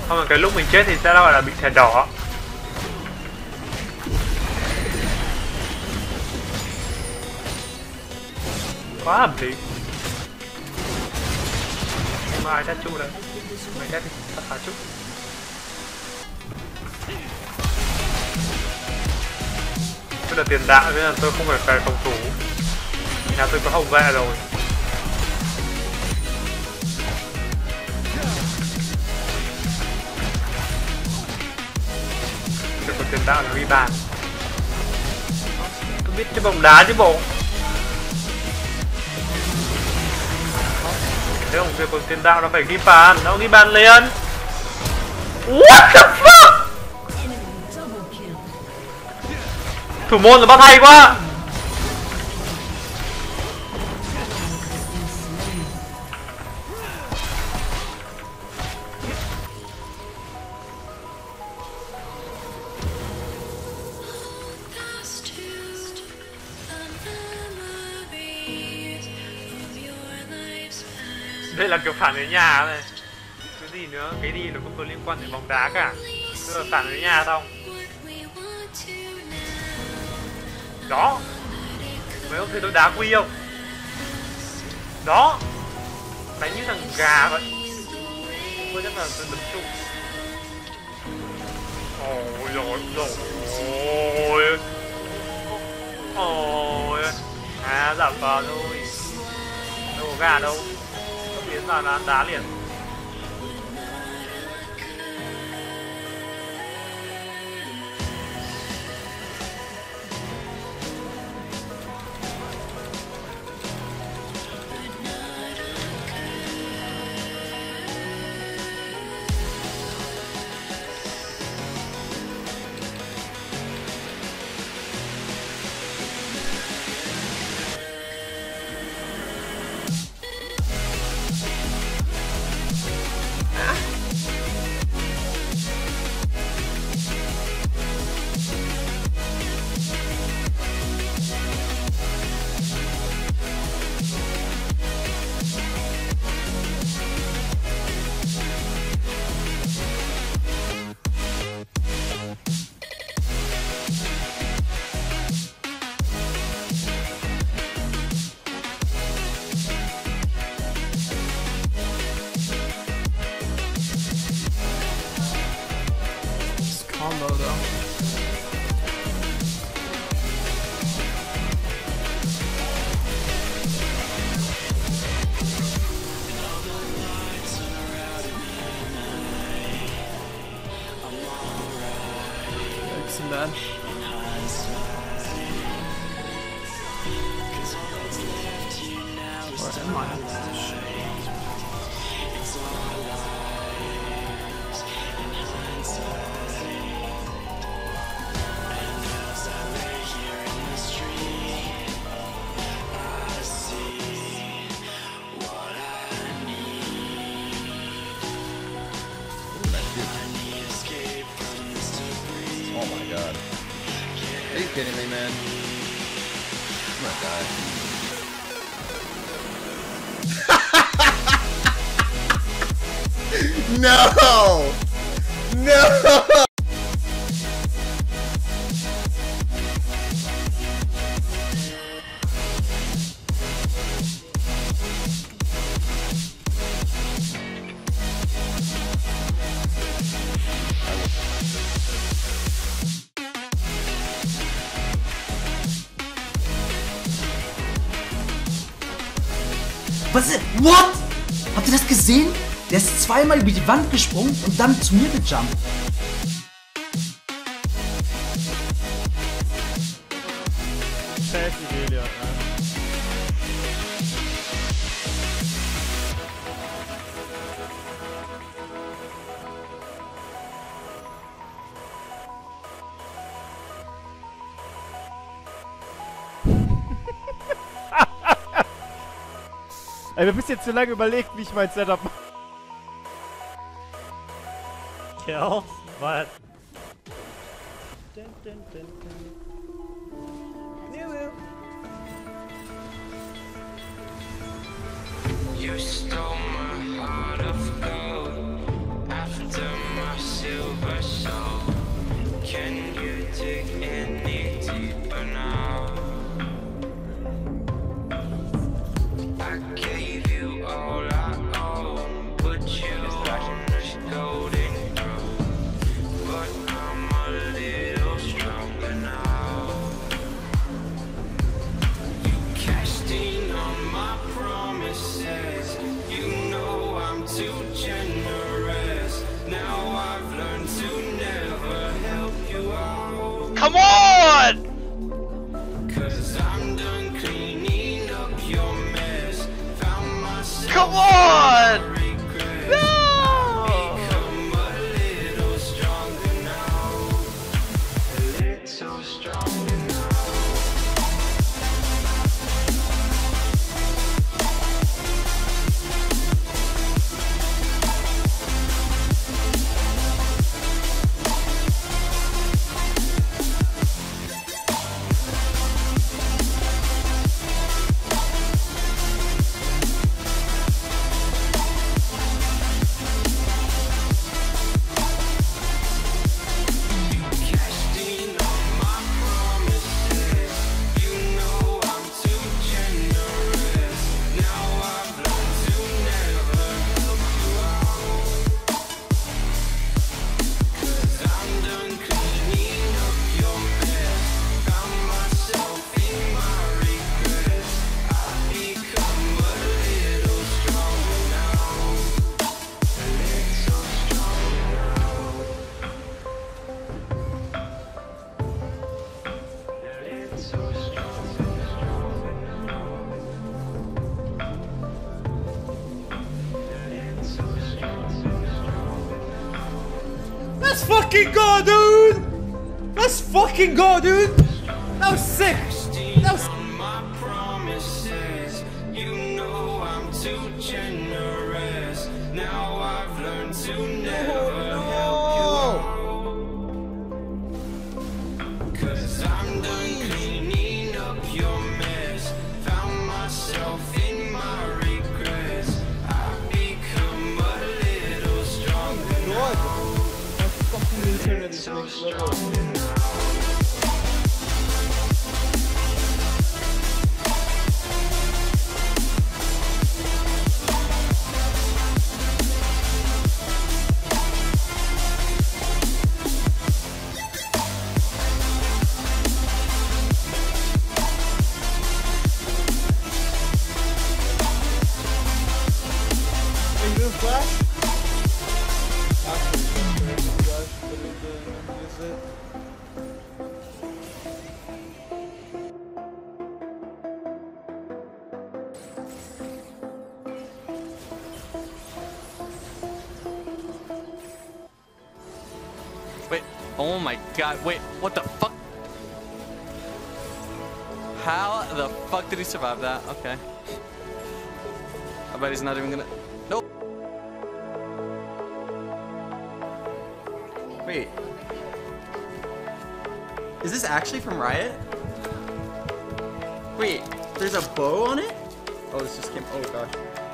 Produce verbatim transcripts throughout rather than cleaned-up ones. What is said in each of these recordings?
Không là cái lúc mình chết thì sẽ gọi là bị thẻ đỏ. Quá hợp lý. Mà ai test trụ đấy. Mày test đi, tắt phá trụ. Tôi là tiền đạo nên là tôi không phải phải phòng thủ. Nhà tôi có hồng vệ rồi. Tôi có tiền đạo là ghi bàn. Tôi biết cái bóng đá chứ bộ. Thế không việc của tiền đạo nó phải ghi bàn, nó ghi bàn liền. What the fuck? Thủ môn rồi bắt hay quá. Đây là kiểu phản ở nhà này. Cái gì nữa, cái gì nó cũng có liên quan đến bóng đá cả. Tức là phản ở nhà xong. Đó. Mấy ông thấy tôi đá quy không? Đó. Đánh như thằng gà vậy. Tôi chắc là tôi đấm chung. Ôi dồi ôi. Ôi. À giảm vào thôi. Đâu có gà đâu. Tiến vào là đá liền. Combo though. That's bad. Or am I? Oh my god. Are you kidding me, man? I'm gonna die. No! No! Was ist? What? Habt ihr das gesehen? Der ist zweimal über die Wand gesprungen und dann zu mir gejumpt. Ey, wir haben bis jetzt zu lange überlegt, wie ich mein Setup mache. Kill, but... You stole my heart of gold after my Let's fucking go, dude! Let's fucking go, dude! That was sick! That was... Now I've learned to never help you. Cause I'm done cleaning up your mess. Found myself in my regrets. I've become a little stronger now. My fucking internet is next level. Flash? Flash, but it use it. Wait, oh my god, wait, what the fuck? How the fuck did he survive that? Okay. I bet he's not even gonna... Nope. Wait. Is this actually from Riot? Wait, there's a bow on it? Oh, this just came. Oh gosh.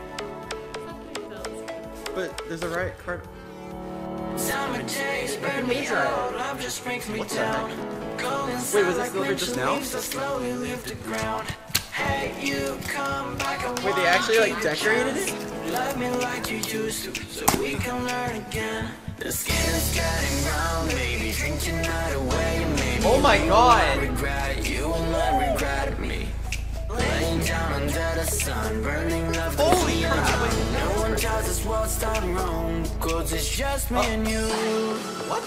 But there's a Riot card. Summer days burn me out, love just brings me down. Wait, was this delivered just now? Slowly leave the ground. Hey, you come back. Wait, they actually like decorated it? Love me like you used to, so we can learn again. The skin is getting brown, baby. Drink your night away, maybe. Oh my god! You will not regret it, you will not regret me. Laying down under the sun, burning love. Holy crap! No one tells us what's done wrong, cause it's just me oh. and you. What?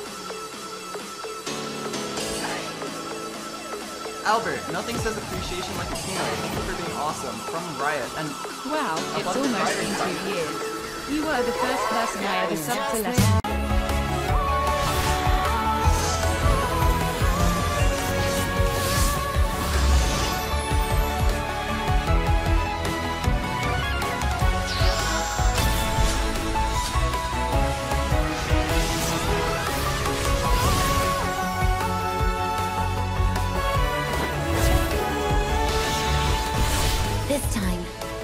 Albert, nothing says appreciation like a teammate. Thank you for being awesome. From Riot. And wow, it's almost been two years. You were the first person I ever subbed to listen. This time,